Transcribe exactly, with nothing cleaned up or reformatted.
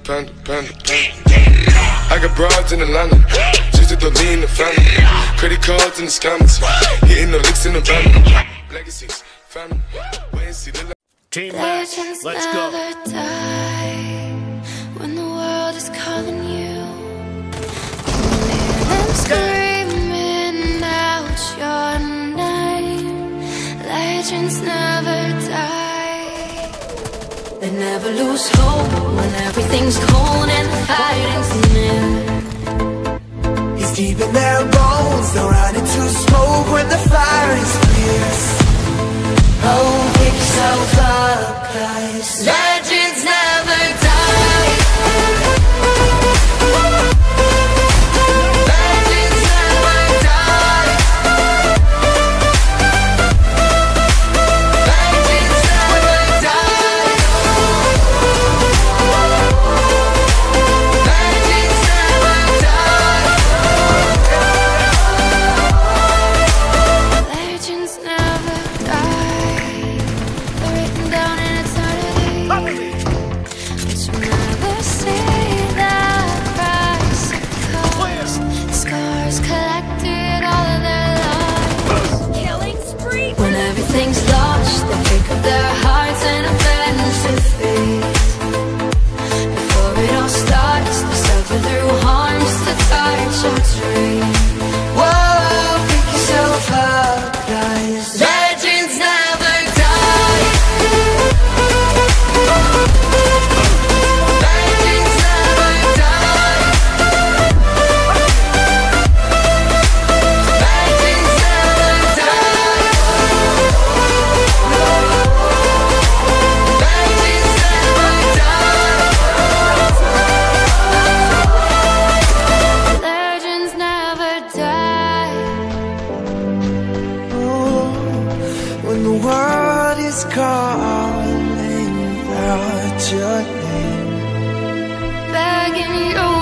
panda, panda, panda. I got broads in Atlanta, just to throw me in the family. Credit cards in the scammers, hitting the licks in the van. Legacies, family, wait and see the Team Max, let's go. Never die when the world is calling you. I'm screaming out your name. Legends never die. They never lose hope when everything's cold and the fighting's near. He's keeping their bones, they'll run into smoke when the fire is fierce. Oh, pick yourself up, guys. Legends never die. Legends never die. Legends never die. Legends never die. Legends never die. Written down in eternity, but you never see the price it costs. Scars collected all of their lives. Killing spree. When everything's lost, they pick up their hearts and avenge defeat. Before it all starts, they suffer through harm just to touch a tree. Whoa, pick yourself up, guys. Legends never calling out your name, begging you